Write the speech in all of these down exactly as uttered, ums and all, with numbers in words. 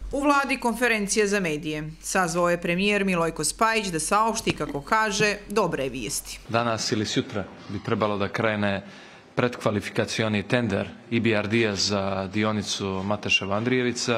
U vladi konferencija za medije. Sazvao je premijer Milojko Spajić da saopšti, kako kaže, dobre vijesti. Danas ili sutra bi trebalo da krene predkvalifikacioni tender I B R D-a za dionicu Mateševa-Andrijevica.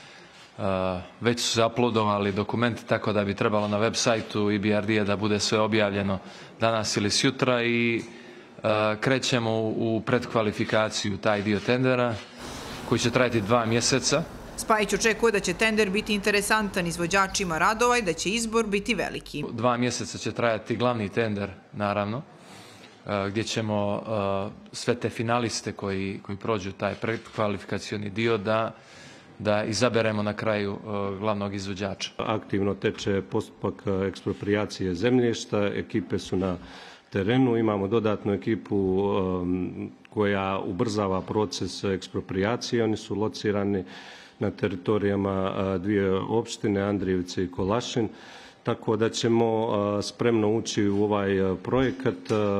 Već su se uploadovali dokumenti, tako da bi trebalo na web sajtu I B R D-a da bude sve objavljeno danas ili sutra i krećemo u predkvalifikaciju taj dio tendera koji će trajati dva mjeseca. Spajić očekuje da će tender biti interesantan izvođačima radova i da će izbor biti veliki. Dva mjeseca će trajati glavni tender, naravno, gdje ćemo sve te finaliste koji, koji prođu taj predkvalifikacioni dio da, da izaberemo na kraju glavnog izvođača. Aktivno teče postupak eksproprijacije zemljišta, ekipe su na terenu, imamo dodatnu ekipu koja ubrzava proces eksproprijacije, oni su locirani na teritorijama dvije opštine, Andrijevice i Kolašin, tako da ćemo spremno ući u ovaj projekat.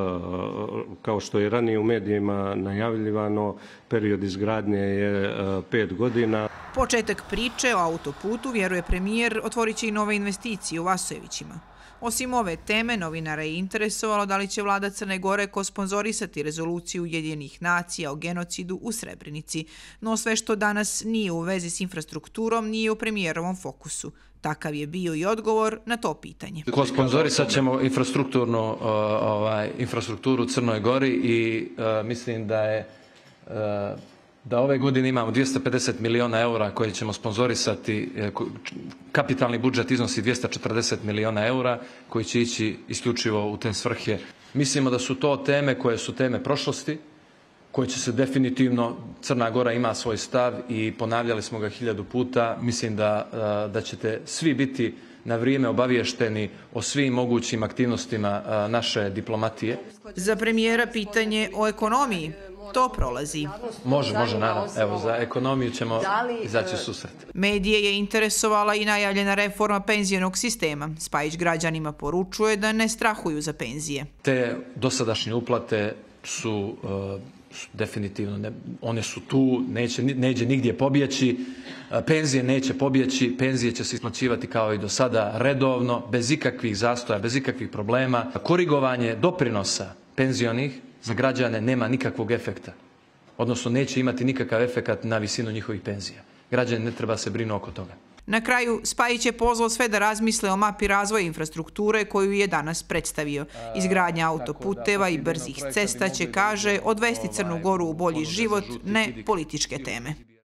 Kao što je ranije u medijima najavljivano, period izgradnje je pet godina. Početak priče o autoputu, vjeruje premijer, otvorit će i nove investicije u Vasojevićima. Osim ove teme, novinara je interesovalo da li će vlada Crne Gore kosponzorisati rezoluciju Ujedinjenih nacija o genocidu u Srebrenici. No sve što danas nije u vezi s infrastrukturom nije u premijerovom fokusu. Takav je bio i odgovor na to pitanje. Kosponzorisat ćemo infrastrukturnu, ovaj, infrastrukturu u Crnoj Gori i uh, mislim da je uh, da ove godine imamo dvjesto pedeset miliona eura koje ćemo sponzorisati, kapitalni budžet iznosi dvjesto četrdeset miliona eura koji će ići isključivo u te svrhe. Mislimo da su to teme koje su teme prošlosti, koje će se definitivno, Crna Gora ima svoj stav i ponavljali smo ga hiljadu puta. Mislim da, da ćete svi biti na vrijeme obaviješteni o svim mogućim aktivnostima naše diplomatije. Za premijera pitanje o ekonomiji. To prolazi. Može, može, naravno. Evo, za ekonomiju ćemo izaći u susret. Medije je interesovala i najavljena reforma penzijonog sistema. Spajić građanima poručuje da ne strahuju za penzije. Te dosadašnje uplate su uh, definitivno, ne, one su tu, neće, neće nigdje pobjeći, penzije neće pobjeći, penzije će se isplaćivati kao i do sada redovno, bez ikakvih zastoja, bez ikakvih problema. Korigovanje doprinosa penzionih za građane nema nikakvog efekta, odnosno neće imati nikakav efekat na visinu njihovih penzija. Građani ne treba se brinu oko toga. Na kraju, Spajić je pozvao sve da razmisle o mapi razvoja infrastrukture koju je danas predstavio. Izgradnja autoputeva i brzih cesta će, kaže, odvesti Crnu Goru u bolji život, ne političke teme.